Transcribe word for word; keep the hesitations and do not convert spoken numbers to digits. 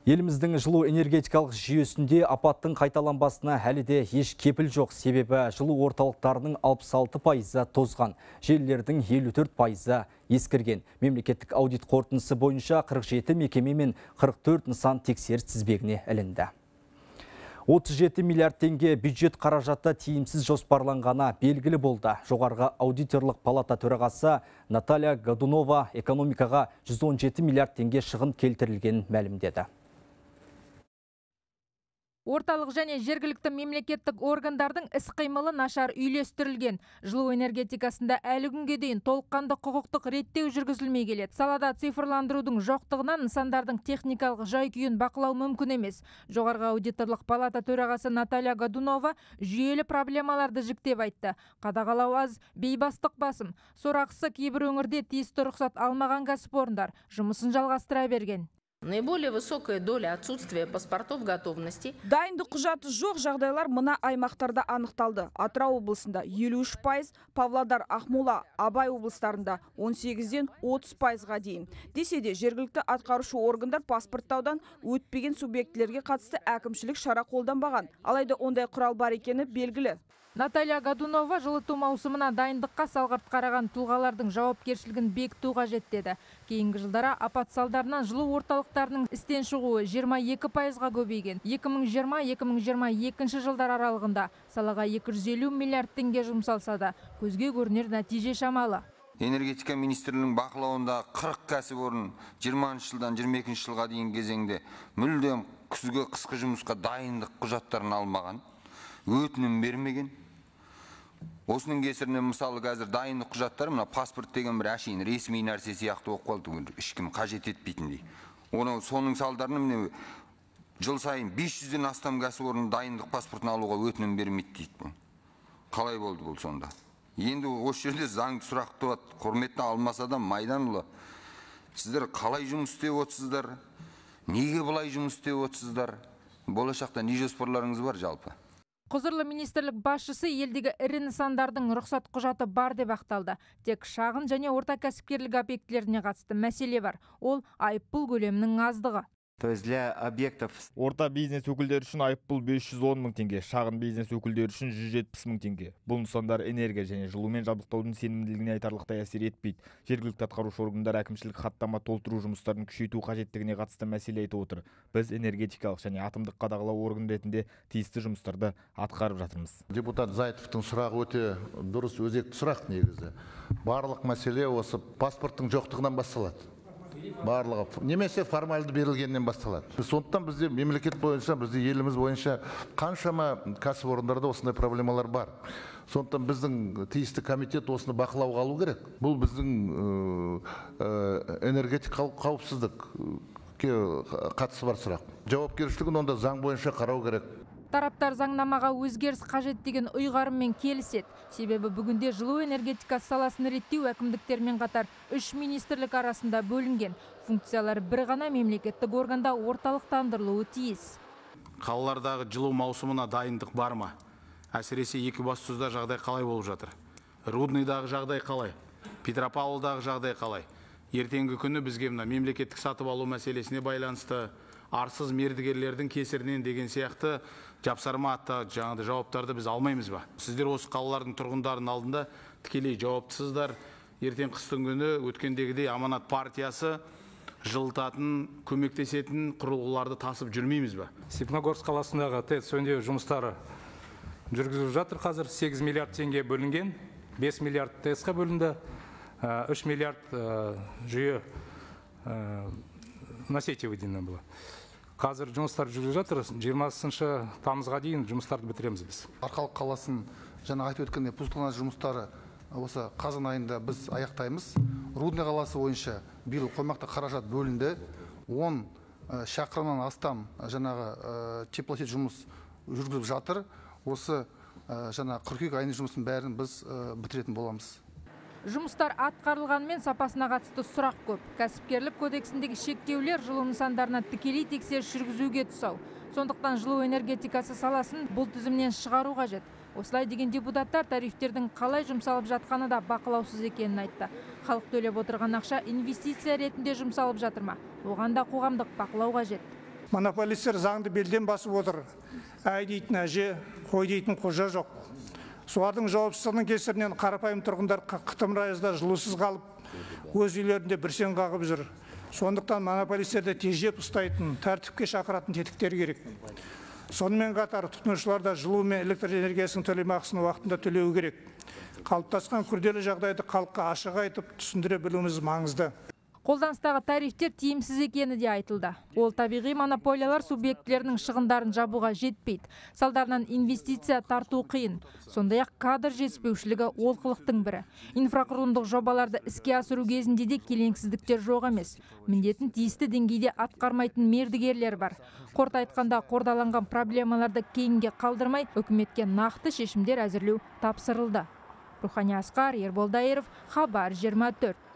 Еліміздің жылу энергетикалық жүйесінде апаттың қайталанбасына әлі де еш кепіл жоқ. Себебі жылу орталықтарының алпыс алты пайызы тозған, желілердің елу төрт пайызы ескірген. Мемлекеттік аудит қорытындысы бойынша қырық жеті мекеме мен қырық төрт нысан тексеріс тізбегіне ілінді. отыз жеті миллиард теңге бюджет қаражаты тиімсіз жоспарланғаны белгілі болды. Жоғарғы аудиторлық палата төрағасы Наталья Годунова экономикаға жүз он жеті миллиард теңге шығын келтірілген мәлімдеді. Орталық және жергілікті мемлекеттік органдардың іс-қимылы нашар үйлестірілген. Жылу энергетикасында әлі күнге дейін толыққанды құқықтық реттеу жүргізілмей келеді. Салада цифрландырудың жоқтығынан нысандардың техникалық жай-күйін бақылау мүмкін емес. Жоғарғы аудиторлық палата төрағасы Наталья Годунова жүйелі проблемаларды жіктеп айтты. Қадағалау аз, бейбастық басым. Сорақысы кейбір өңірде тиісті рұқсат алмаған кәсіпорындар жұмысын жалғастыра берген. Наиболее высокая доля отсутствия паспортов готовности. Дайындық құжаты жоқ жағдайлар мына аймақтарда анықталды. Атырау облысында елу үш пайыз, Павлодар, Ақмола, Абай облыстарында он сегізден отыз пайызға дейін. Десе де жергілікті атқарушы органдар паспорттаудан өтпеген субъектілерге қатысты әкімшілік шара қолданбаған. Алайда ондай құрал бар екені белгілі. Наталья Годунова жылыту маусымына дайындыққа салғырт қараған тұлғалардың жауапкершілігін бекіту қажет деді. Кейінгі жылдара апат салдарынан жылу орталықтарының істен шығуы жиырма екі пайызға көбейген. екі мың жиырма - екі мың жиырма екінші жылдар аралығында салаға екі жүз елу миллиард теңге жұмсалса да, көзге көрінер нәтиже шамалы. Энергетика министрлігінің бақылауында қырық кәсіпорын жиырмасыншы жылдан жиырма екінші жылға дейін кезеңде мүлдем күзгі қысқы жұмысқа дайындық құжаттарын алмаған, өтінім бермеген. Осының кесірінен мысалы қазір дайындық құжаттар, мына паспорт деген бір әшейін ресми нәрсе сияқты болып қалды, ешкім қажет етпейтіндей. Оны соның салдарынан міне жыл сайын бес жүзден астам кәсіпорын дайындық паспортын алуға өтінім бермейді дейді. Қалай болды бұл сонда? Енді осы жерде заңды сұрақ туады. Құрметті Алмас адам Майданұлы, сіздер қалай жұмыс істеп отырсыздар? Неге бұлай жұмыс істеп отырсыздар? Болашақта не жоспарларыңыз бар жалпы? Құзырлы министрлік басшысы елдегі ірі нысандардың рұқсат құжаты бар деп ақталды. Тек шағын және орта кәсіпкерлік объектілеріне қатысты мәселе бар. Ол айыппұл көлемінің аздығы. То есть для объектов орта бизнес өкілдері үшін айыппұл бес жүз он мың теңге, шағын бизнес өкілдері үшін жүз жетпіс мың теңге. Бұл нысандар энергия және жылумен жабдықтаудың сенімділігіне айтарлықтай әсер етпейді. Жергілікті атқарушы органдар әкімшілік хаттама толтыру жұмыстарын күшейту қажеттігіне қатысты мәселе айтып отыр. Біз энергетикалық және атомдық қадағалау органы ретінде тиісті жұмыстарды атқарып жатырмыз. Депутат Зайтовтың сұрағы өте дұрыс, өзекті сұрақ негізі. Барлық мәселе осы паспорттың жоқтығынан басталады. Барлығы немесе формальды берілгеннен басталады. Сондықтан бізде мемлекет бойынша, бізде еліміз бойынша қаншама кәсіпорындарда осындай проблемалар бар. Сондықтан біздің тиісті комитет осыны бақылауға алу керек. Бұл біздің энергетикалық қауіпсіздікке қатысы бар сұрақ. Жауапкершілігін онда заң бойынша қарау керек. Тараптар заңнамаға өзгеріс қажет деген ұйғарыммен келіседі. Себебі бүгінде жылу энергетика саласын реттеу әкімдіктермен қатар үш министрлік арасында бөлінген. Функциялар бір ғана мемлекеттік органда орталықтандырылуы тиіс. Қалалардағы жылу маусымына дайындық бар ма? Әсіресе екі бассызда жағдай қалай болып жатыр? Рудныйдағы жағдай қалай? Петропавлдағы жағдай қалай? Ертеңгі күні бізге мына мемлекеттік сатып алу мәселесіне байланысты арсыз мердігерлердің кесірінен деген сияқты жапсарма атты жаңағы жауаптарды біз алмаймыз ба? Сіздер осы қалалардың тұрғындарын алдында тікелей жауаптысыздар. Ертең қыстың күні өткендегідей Аманат партиясы жылытатын, көмектесетін құрылғыларды тасып жүрмейміз ба? Степногорск қаласындағы ТЭЦ өңдеу жұмыстары жүргізіліп жатыр. Қазір сегіз миллиард теңге бөлінген, бес миллиард ТЭЦ-қа бөлінді, үш миллиард жүйе на сети выделено было. Қазір жұмыстар жүргізіліп жатыр. жиырмасыншы тамызға дейін жұмыстарды бітіреміз біз. Арқалық қаласын жаңа айтып өткендей пустырназ жұмыстары осы қазан айында біз аяқтаймыз. Рудный қаласы бойынша биыл қомақты қаражат бөлінді. он шақырымнан астам жаңағы теплосет жұмыс жүргізіп жатыр. Осы жаңа қыркүйек айының жұмысын бәрін біз бітіретін боламыз. Жұмыстар атқарылғанмен сапасына қатысты сұрақ көп. Кәсіпкерлік кодексіндегі шектеулер жылу нысандарына тікелей тексеріс жүргізуге тұсау. Сондықтан жылу энергетикасы саласын бұл тізімнен шығару қажет. Осылай деген депутаттар тарифтердің қалай жұмсалып жатқаны да бақылаусыз екенін айтты. Халық төлеп отырған ақша инвестиция ретінде жұмсалып жатыр ма? Оған да қоғамдық бақылау қажет. Монополистер заңды белден басып отыр. Әй дейтін әже, қой дейтін қожа жоқ. Солардың жауапсыздығының кесірінен қарапайым тұрғындар қытымыр аязда жылусыз қалып, өз үйлерінде бірсен қағып жүр. Сондықтан монополистерді тежеп ұстайтын, тәртіпке шақыратын тетіктер керек. Сонымен қатар тұтынушыларда жылу мен электр энергиясының төлемақысын уақытында төлеу керек. Қалыптасқан күрделі жағдайды халыққа ашық айтып, түсіндіре білуіміз маңызды. Қолданыстағы тарифтер тиімсіз екені де айтылды. Ол табиғи монополиялар субъектілерінің шығындарын жабуға жетпейді. Салдарынан инвестиция тарту қиын. Сондай-ақ кадр жетіспеушілігі олқылықтың бірі. Инфрақұрылымдық жобаларды іске асыру кезінде де келеңсіздіктер жоқ емес. Міндетін тиісті деңгейде атқармайтын мердігерлер бар. Қорыта айтқанда, қордаланған проблемаларды кейінге қалдырмай, үкіметке нақты шешімдер әзірлеу тапсырылды. Рухани Асқар, Ербол Дайыров, Хабар жиырма төрт.